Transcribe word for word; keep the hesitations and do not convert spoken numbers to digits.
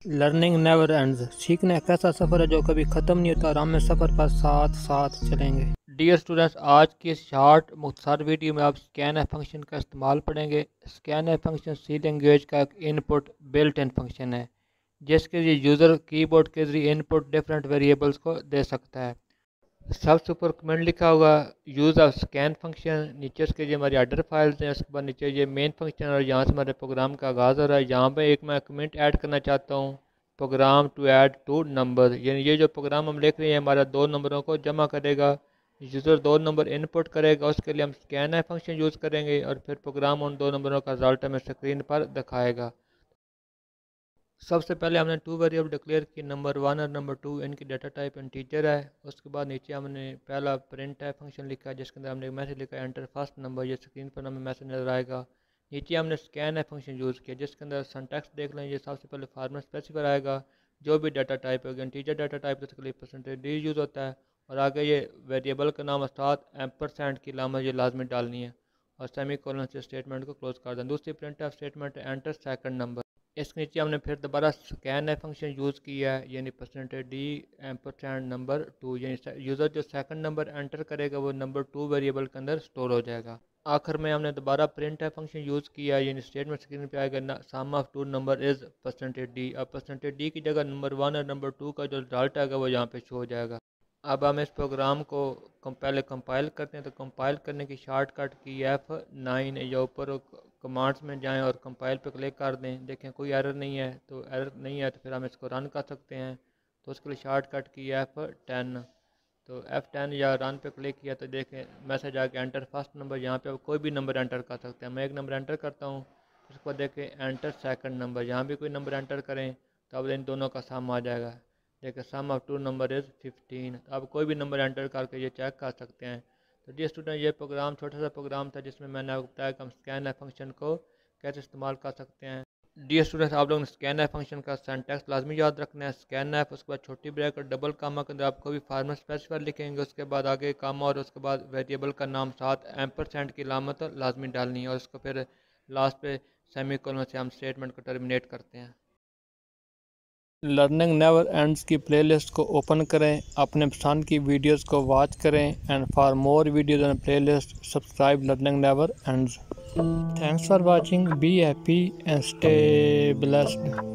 Learning never ends. सीखना एक ऐसा सफ़र है जो कभी ख़त्म नहीं होता और हम इस सफ़र पर साथ साथ चलेंगे। डियर स्टूडेंट्स, आज की इस शार्ट मुख्तसर वीडियो में आप स्कैन एफ फंक्शन का इस्तेमाल पढ़ेंगे। Scanf function C language का एक इनपुट बिल्ट इन फंक्शन है जिसके लिए यूज़र कीबोर्ड के जरिए इनपुट डिफरेंट वेरिएबल्स को दे सकता है। सबसे ऊपर कमेंट लिखा होगा यूज़ ऑफ स्कैन फंक्शन, नीचे उसके लिए हमारी आर्डर फाइल्स हैं, उसके बाद नीचे ये मेन फंक्शन और यहाँ से हमारे प्रोग्राम का आगाज़ हो रहा है। यहाँ पे एक मैं कमेंट ऐड करना चाहता हूँ, program to add two number, यानी ये जो प्रोग्राम हम लिख रहे हैं हमारा दो नंबरों को जमा करेगा। यूज़र दो नंबर इनपुट करेगा, उसके लिए हम स्कैन है फंक्शन यूज़ करेंगे और फिर प्रोग्राम उन दो नंबरों का रिजल्ट हमें स्क्रीन पर दिखाएगा। सबसे पहले हमने टू वेरिएबल डिक्लेयर की, नंबर वन और नंबर टू, इनकी डाटा टाइप इंटीजर है। उसके बाद नीचे हमने पहला प्रिंट है फंक्शन लिखा है जिसके अंदर हमने मैसेज लिखा है एंटर फर्स्ट नंबर, ये स्क्रीन पर हमें मैसेज नजर आएगा। नीचे हमने स्कैन है फंक्शन यूज़ किया जिसके अंदर सिंटैक्स देख लें, ये सबसे पहले फार्मर स्पेसिफायर आएगा जो भी डाटा टाइप होगा, इंटीजर डाटा टाइप तो उसके लिए परसेंटेज डी यूज़ होता है और आगे ये वेरिएबल का नाम साथ एम परसेंट की लामत ये लाजमी डालनी है और सेमी कोलन से स्टेटमेंट को क्लोज कर दें। दूसरी printf statement enter second number, इसके नीचे हमने फिर दोबारा स्कैन है फंक्शन यूज़ किया है यानी percentage D M percent number two, यानी यूज़र जो सेकंड नंबर एंटर करेगा वो नंबर टू वेरिएबल के अंदर स्टोर हो जाएगा। आखिर में हमने दोबारा प्रिंट है फंक्शन यूज़ किया है यानी स्टेटमेंट स्क्रीन पे आएगा sum of two number is percentage D. अब परसेंटेज डी की जगह नंबर वन और नंबर टू का जो रिजल्ट आएगा वो यहाँ पे शो हो जाएगा। अब हम इस प्रोग्राम को कम पहले कंपाइल करते हैं, तो कंपाइल करने की शॉर्टकट की एफ नाइन या ऊपर कमांड्स में जाएं और कंपाइल पे क्लिक कर दें। देखें कोई एरर नहीं है, तो एरर नहीं है तो फिर हम इसको रन कर सकते हैं। तो उसके लिए शॉर्टकट की एफ टेन, तो एफ टेन या रन पे क्लिक किया तो देखें मैसेज आ गया एंटर फर्स्ट नंबर। यहाँ पे कोई भी नंबर एंटर कर सकते हैं, मैं एक नंबर एंटर करता हूँ, उसको देखें एंटर सेकंड नंबर, यहाँ भी कोई नंबर एंटर करें तो अब इन दोनों का सम आ जाएगा। देखिए sum of two number is fifteen. अब कोई भी नंबर एंटर करके ये चेक कर सकते हैं। तो जी स्टूडेंट, ये प्रोग्राम छोटा सा प्रोग्राम था जिसमें मैंने आपको बताया कि हम स्कैन एफ फंक्शन को कैसे इस्तेमाल कर सकते हैं। डी स्टूडेंट्स, आप लोगों ने स्कैन एफ फंक्शन का सिंटैक्स लाजमी याद रखना है। स्कैन एफ, उसके बाद छोटी ब्रैकेट डबल कामा के अंदर आपको भी फार्मर स्पेसिफायर लिखेंगे, उसके बाद आगे कामा और उसके बाद वेरिएबल का नाम साथ एम परसेंट की लामत लाजमी डालनी है और उसको फिर लास्ट पे सेमी कोलन से हम स्टेटमेंट को टर्मिनेट करते हैं। लर्निंग नेवर एंड्स की प्लेलिस्ट को ओपन करें, अपने पसंद की वीडियोस को वॉच करें and for more videos and playlist subscribe learning never ends. Thanks for watching, be happy and stay blessed.